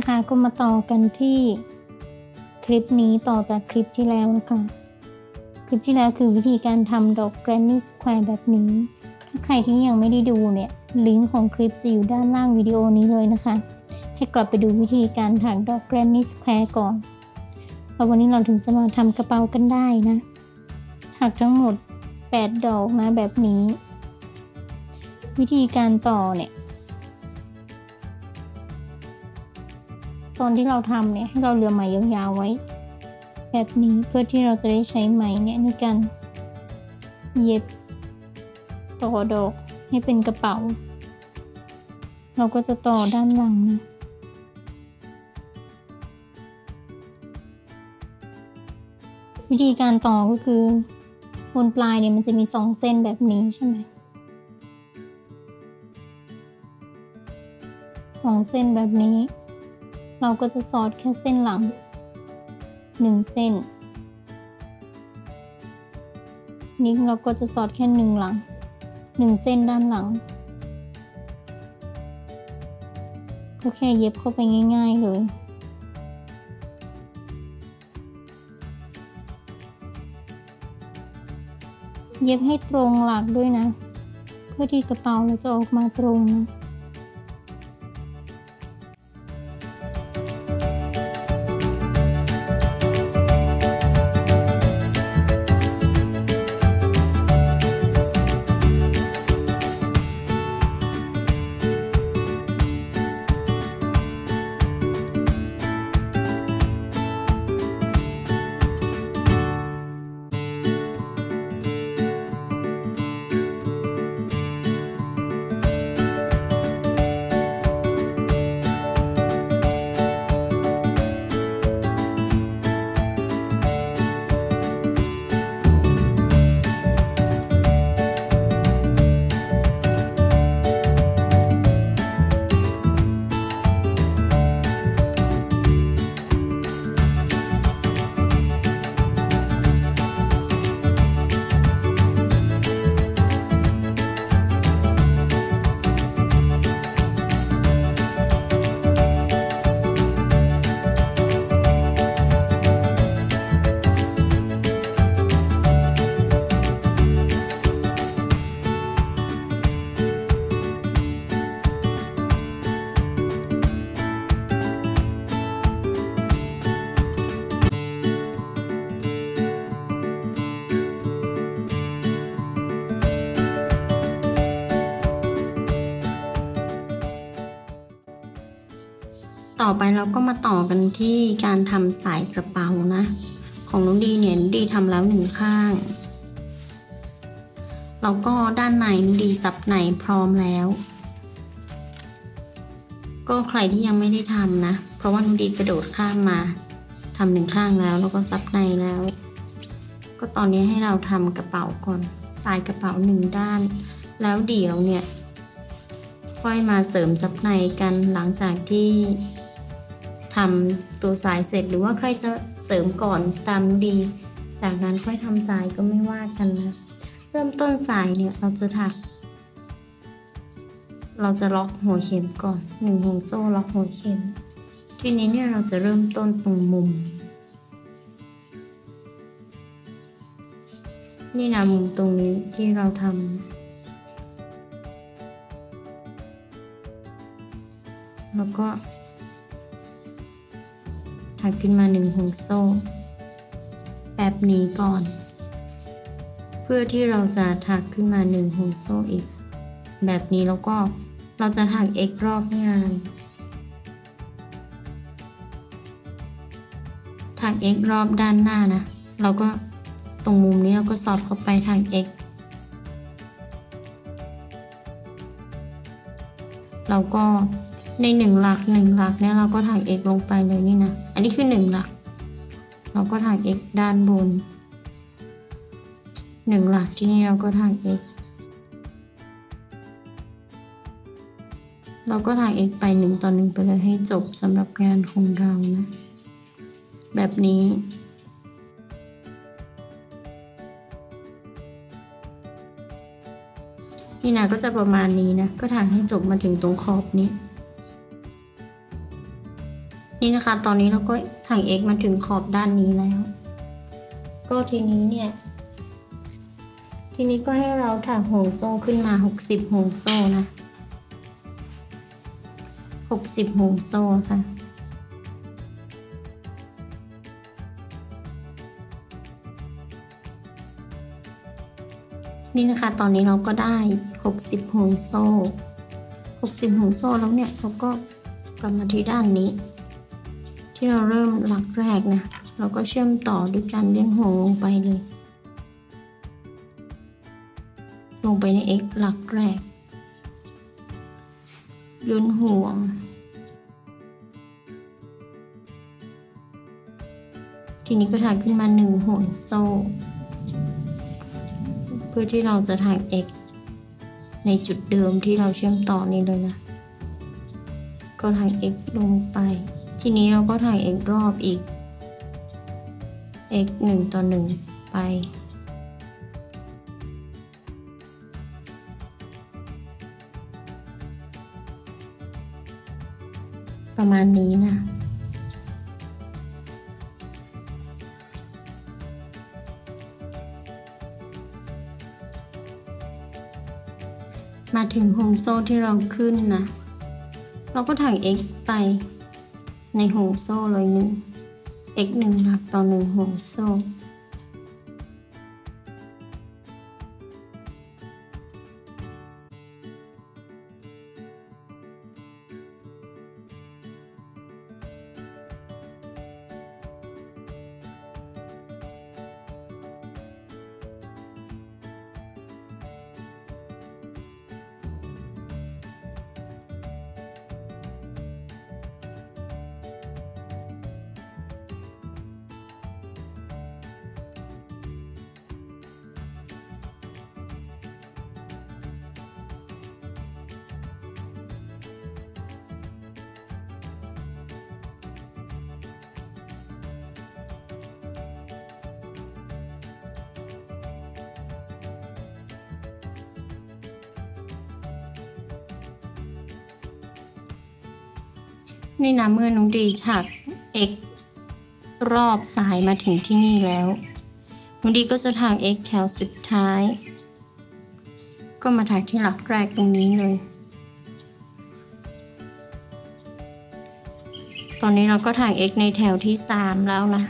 นะคะก็มาต่อกันที่คลิปนี้ต่อจากคลิปที่แล้วนะคะคลิปที่แล้วคือวิธีการทำดอก Granny Square แบบนี้ถ้าใครที่ยังไม่ได้ดูเนี่ยลิงก์ของคลิปจะอยู่ด้านล่างวิดีโอนี้เลยนะคะให้กลับไปดูวิธีการถักดอก Granny Square ก่อนแล้ววันนี้เราถึงจะมาทำกระเป๋ากันได้นะถักทั้งหมด8ดอกนะแบบนี้วิธีการต่อเนี่ยตอนที่เราทำเนี่ยให้เราเหลือไหมยาวๆไว้แบบนี้เพื่อที่เราจะได้ใช้ไหมเนี่ยในการเย็บต่อดอกให้เป็นกระเป๋าเราก็จะต่อด้านหลังนะวิธีการต่อก็คือบนปลายเนี่ยมันจะมี2เส้นแบบนี้ใช่ไหม2เส้นแบบนี้เราก็จะสอดแค่เส้นหลัง1เส้นนี่เราก็จะสอดแค่1หลัง1เส้นด้านหลังก็แค่เย็บเข้าไปง่ายๆเลยเย็บให้ตรงหลักด้วยนะเพื่อที่กระเป๋าเราจะออกมาตรงนะต่อไปเราก็มาต่อกันที่การทำสายกระเป๋านะของน้องดีเนี่ยน้องดีทำแล้ว1ข้างแล้วก็ด้านในน้องดีซับในพร้อมแล้วก็ใครที่ยังไม่ได้ทำนะเพราะว่าน้องดีกระโดดข้ามมาทำ1ข้างแล้วก็ซับในแล้วก็ตอนนี้ให้เราทำกระเป๋าก่อนสายกระเป๋า1ด้านแล้วเดี๋ยวเนี่ยค่อยมาเสริมซับในกันหลังจากที่ทำตัวสายเสร็จหรือว่าใครจะเสริมก่อนตามดีจากนั้นค่อยทำสายก็ไม่ว่ากันนะเริ่มต้นสายเนี่ยเราจะล็อกหัวเข็มก่อน1ห่วงโซ่ล็อกหัวเข็มทีนี้เนี่ยเราจะเริ่มต้นตรงมุมนี่นะมุมตรงนี้ที่เราทำแล้วก็ถักขึ้นมา1ห่วงโซ่แบบนี้ก่อนเพื่อที่เราจะถักขึ้นมา1ห่วงโซ่อีกแบบนี้แล้วก็เราจะถัก x รอบงานถัก x รอบด้านหน้านะเราก็ตรงมุมนี้เราก็สอดเข้าไปถัก x เราก็ใน1หลักเนี่ยเราก็ถัก x ลงไปเลยนี่นะอันนี้คือ1หลักเราก็ถัก x ด้านบน1หลักที่นี่เราก็ถัก x เราก็ถัก x ไป1ต่อ1ไปเลยให้จบสำหรับงานของเรานะแบบนี้นี่นะก็จะประมาณนี้นะก็ถักให้จบมาถึงตรงขอบนี้นี่นะคะตอนนี้เราก็ถัก x มาถึงขอบด้านนี้แล้วก็ทีนี้ก็ให้เราถักห่วงโซ่ขึ้นมา60ห่วงโซ่นะ60ห่วงโซ่ค่ะนี่นะคะตอนนี้เราก็ได้60ห่วงโซ่60ห่วงโซ่แล้วเนี่ยเราก็กลับมาที่ด้านนี้ที่เราเริ่มหลักแรกนะเราก็เชื่อมต่อด้วยการเลื่อนห่วงลงไปเลยลงไปใน x หลักแรกเลื่อนห่วงทีนี้ก็ถักขึ้นมา1ห่วงโซ่เพื่อที่เราจะถัก x ในจุดเดิมที่เราเชื่อมต่อนี้เลยนะก็ถัก x ลงไปทีนี้เราก็ถัก x รอบอีก x 1 ต่อ 1ไปประมาณนี้นะมาถึงห่วงโซ่ที่เราขึ้นนะเราก็ถัก x ไปในห่วงโซ่เลยx 1หลักต่อ1ห่วงโซ่นี่นะเมื่อน้องดีถัก x รอบสายมาถึงที่นี่แล้วน้องดีก็จะถัก x แถวสุดท้ายก็มาถักที่หลักแรกตรงนี้เลยตอนนี้เราก็ถัก x ในแถวที่3แล้วนะ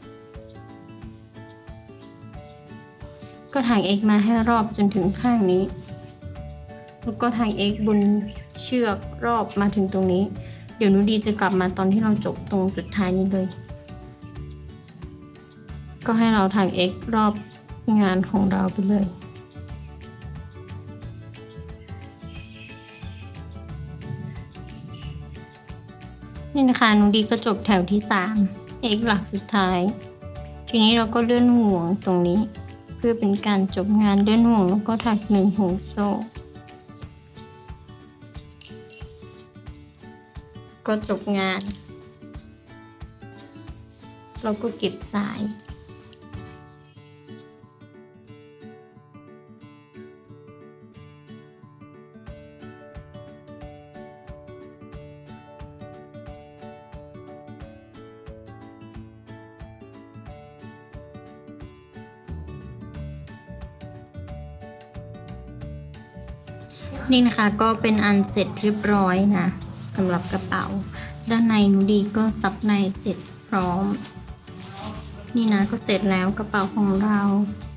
ก็ถัก x มาให้รอบจนถึงข้างนี้แล้วก็ถัก x บนเชือกรอบมาถึงตรงนี้เดี๋ยวนุดีจะกลับมาตอนที่เราจบตรงสุดท้ายนี้เลยก็ให้เราถัก x รอบงานของเราไปเลยนี่นะคะนุดีก็จบแถวที่3 x หลักสุดท้ายทีนี้เราก็เลื่อนห่วงตรงนี้เพื่อเป็นการจบงานเลื่อนห่วงแล้วก็ถัก1ห่วงโซ่ก็จบงานเราก็เก็บสายนี่นะคะก็เป็นอันเสร็จเรียบร้อยนะสำหรับกระเป๋าด้านในนุดีก็ซับในเสร็จพร้อมนี่นะก็เสร็จแล้วกระเป๋าของเรา